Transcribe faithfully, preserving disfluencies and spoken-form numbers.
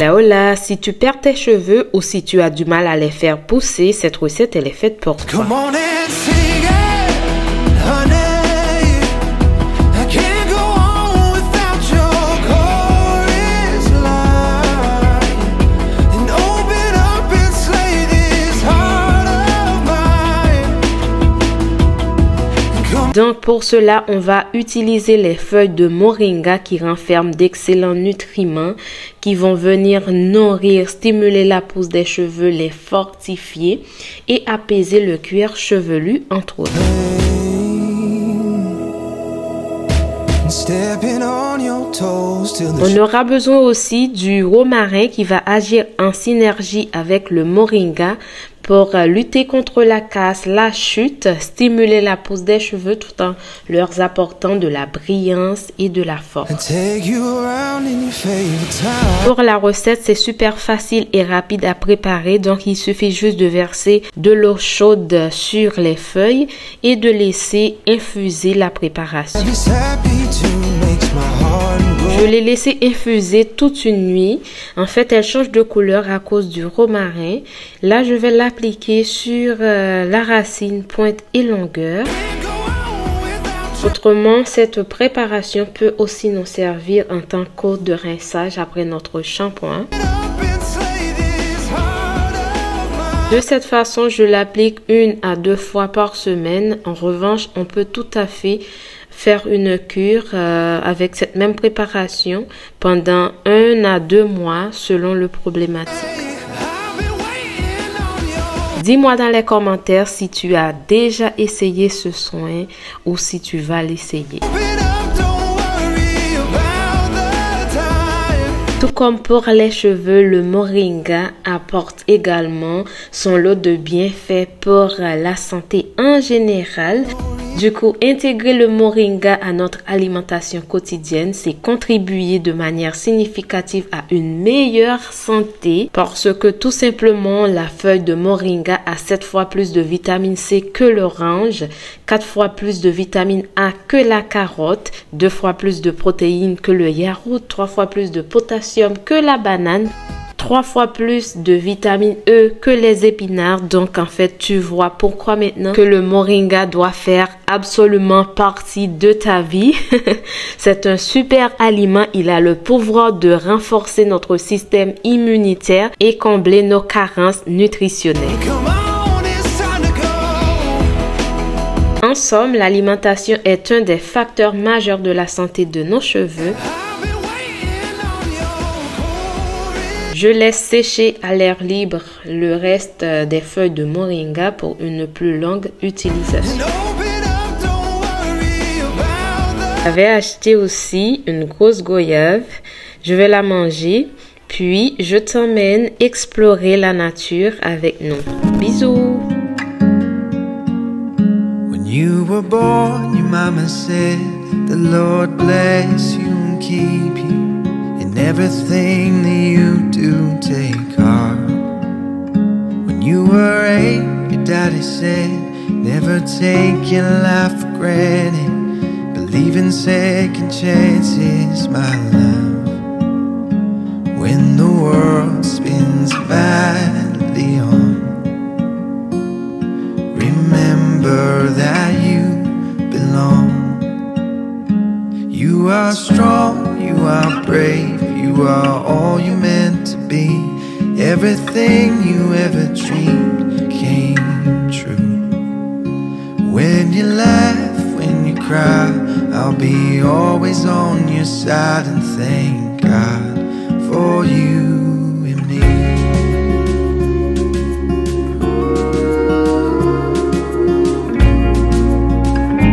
Hola hola, si tu perds tes cheveux ou si tu as du mal à les faire pousser, cette recette elle est faite pour toi. Donc pour cela, on va utiliser les feuilles de moringa qui renferment d'excellents nutriments qui vont venir nourrir, stimuler la pousse des cheveux, les fortifier et apaiser le cuir chevelu entre autres. On aura besoin aussi du romarin qui va agir en synergie avec le moringa pour lutter contre la casse, la chute, stimuler la pousse des cheveux tout en leur apportant de la brillance et de la force. Pour la recette, c'est super facile et rapide à préparer, donc il suffit juste de verser de l'eau chaude sur les feuilles et de laisser infuser la préparation. Je l'ai laissé infuser toute une nuit. En fait, elle change de couleur à cause du romarin. Là, je vais l'appliquer sur euh, la racine, pointe et longueur. Autrement, cette préparation peut aussi nous servir en tant qu'eau de rinçage après notre shampoing. De cette façon, je l'applique une à deux fois par semaine. En revanche, on peut tout à fait faire une cure euh, avec cette même préparation pendant un à deux mois selon le problématique. Dis-moi dans les commentaires si tu as déjà essayé ce soin ou si tu vas l'essayer. Tout comme pour les cheveux, le moringa apporte également son lot de bienfaits pour la santé en général. Du coup, intégrer le moringa à notre alimentation quotidienne, c'est contribuer de manière significative à une meilleure santé parce que tout simplement, la feuille de moringa a sept fois plus de vitamine C que l'orange, quatre fois plus de vitamine A que la carotte, deux fois plus de protéines que le yaourt, trois fois plus de potassium que la banane, trois fois plus de vitamine E que les épinards. Donc en fait, tu vois pourquoi maintenant que le moringa doit faire absolument partie de ta vie. C'est un super aliment. Il a le pouvoir de renforcer notre système immunitaire et combler nos carences nutritionnelles. En somme, l'alimentation est un des facteurs majeurs de la santé de nos cheveux. Je laisse sécher à l'air libre le reste des feuilles de moringa pour une plus longue utilisation. J'avais acheté aussi une grosse goyave. Je vais la manger. Puis, je t'emmène explorer la nature avec nous. Bisous! When you were born, your mama said, the Lord bless you and keep you. Everything that you do, take heart. When you were eight, your daddy said, never take your life for granted. Believe in second chances, my love. When the world spins madly on, remember that you belong. You are strong, you are brave, you are all you meant to be. Everything you ever dreamed came true. When you laugh, when you cry, I'll be always on your side and thank God for you.